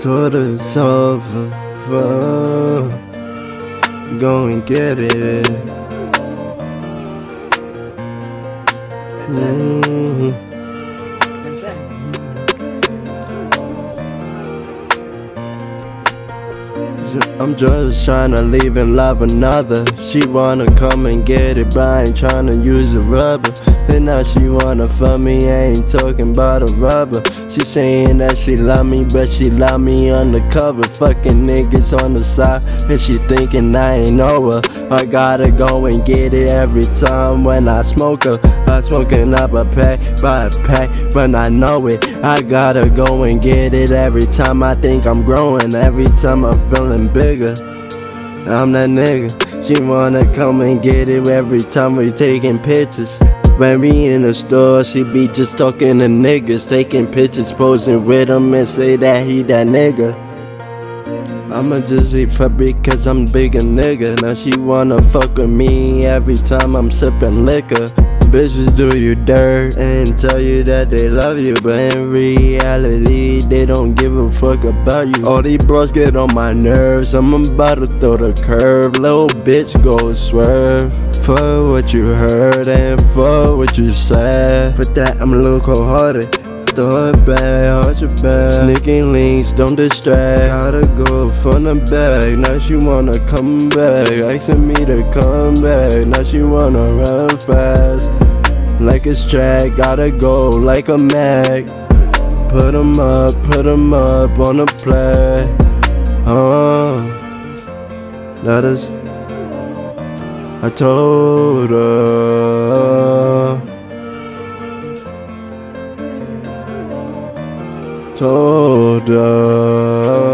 Told her it's over, go and get it. I'm just tryna leave and love another. She wanna come and get it, but I ain't tryna use a rubber. And now she wanna fuck me, I ain't talking about a rubber. She saying that she love me, but she love me undercover. Fucking niggas on the side, and she thinking I ain't know her. I gotta go and get it every time when I smoke her. I'm smoking up a pack by a pack, but I know it. I gotta go and get it every time I think I'm growing. Every time I'm feeling bigger, I'm that nigga. She wanna come and get it every time we taking pictures. When we in the store, she be just talking to niggas, taking pictures, posing with him and say that he that nigga. I'ma just be public cause I'm big a nigga. Now she wanna fuck with me every time I'm sipping liquor. Bitches do you dirt and tell you that they love you, but in reality they don't give a fuck about you. All these bros get on my nerves, I'm about to throw the curve. Little bitch go swerve. For what you heard and for what you said. For that I'm a little cold-hearted. Throw it back, hold your back. Sneaking links, don't distract. Gotta go from the back. Now she wanna come back, asking me to come back. Now she wanna run fast like it's track. Gotta go like a mag. Put 'em up on the play. That is, I told her. Told her.